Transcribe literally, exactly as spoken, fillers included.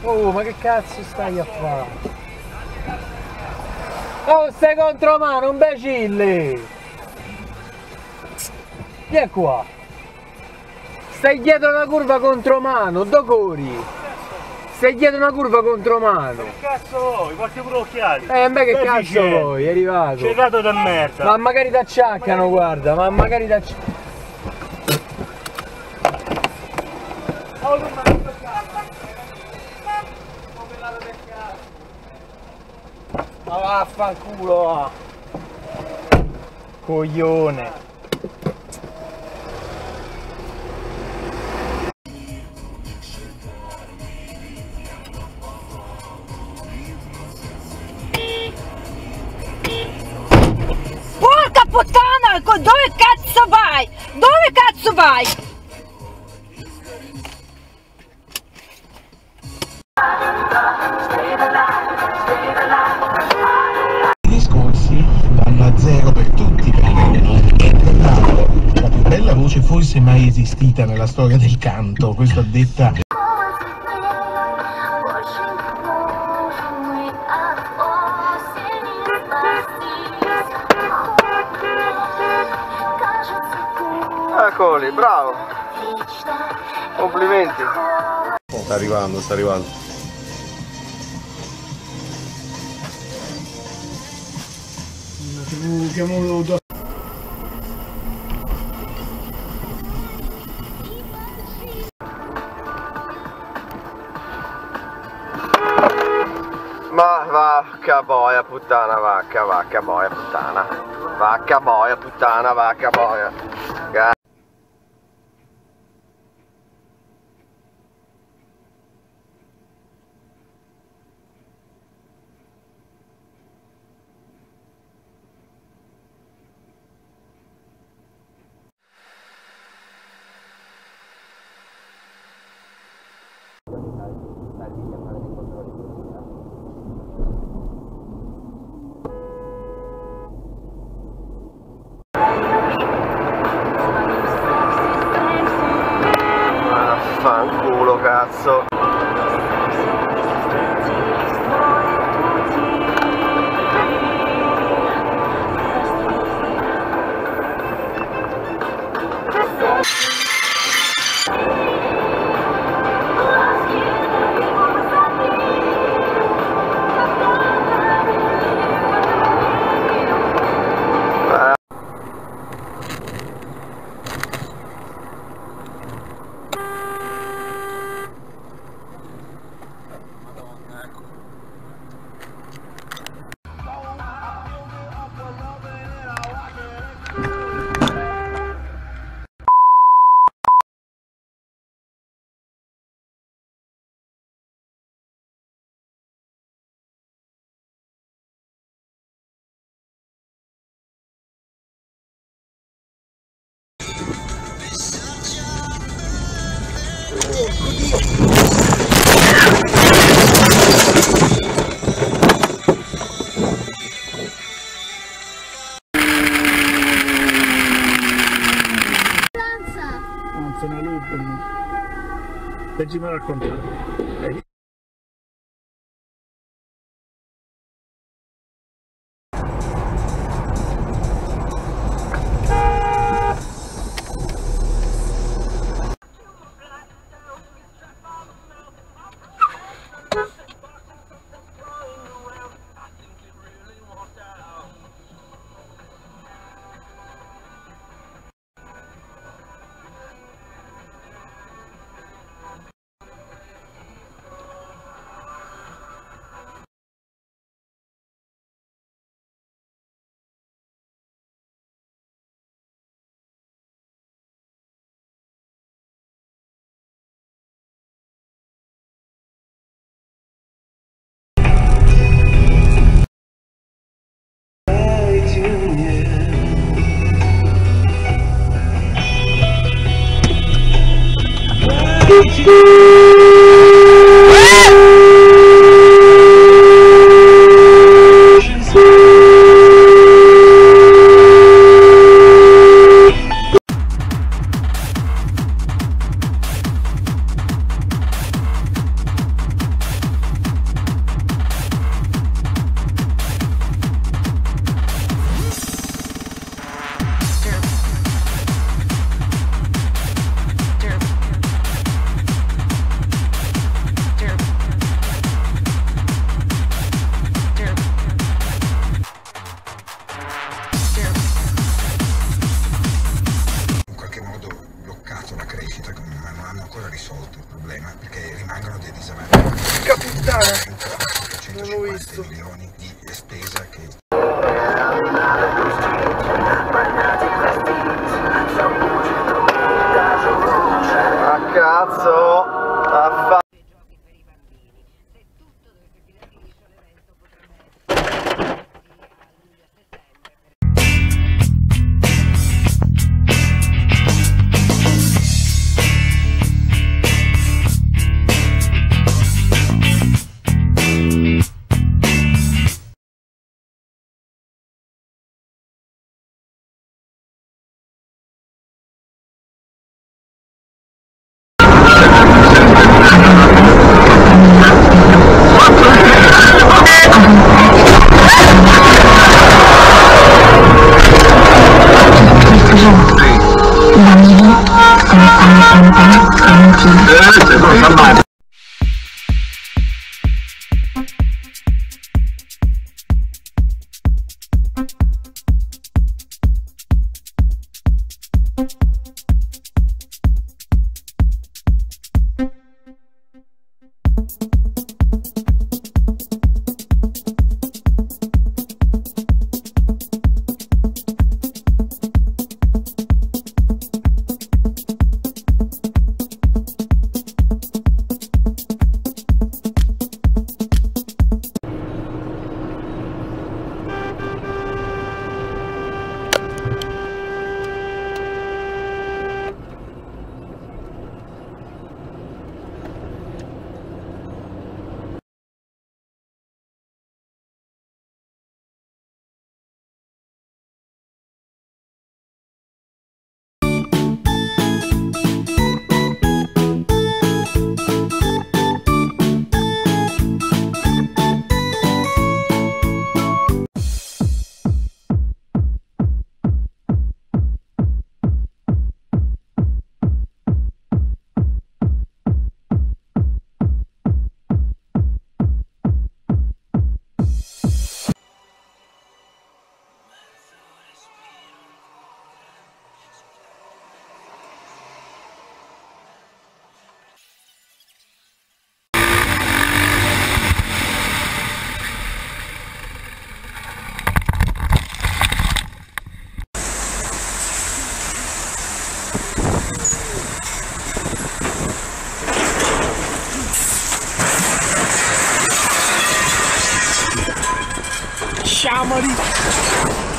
Oh, ma che cazzo stai a fare? Oh, stai contro mano, imbecille! Vieni qua! Stai dietro una curva contromano, dove corri? Stai dietro una curva contromano! Che cazzo vuoi? Porti pure occhiali! Eh, beh, che cazzo vuoi? È arrivato! Cercato da merda! Ma magari ti acciaccano, guarda, ma magari ti acciaccano! Ma vaffanculo! Coglione! Porca puttana! Dove cazzo vai? Dove cazzo vai? I discorsi vanno a zero per tutti perché la più bella voce forse mai esistita nella storia del canto, questo a detta Eccoli, bravo! Complimenti! Sta arrivando, sta arrivando. chiamo da Ma vacca boia puttana, vacca, vacca boia puttana. Vacca boia puttana, vacca boia. Ga- Fanculo cazzo. sono lupo, leggimi al contrario. estesa che... A cazzo! A fa... Sciamoli!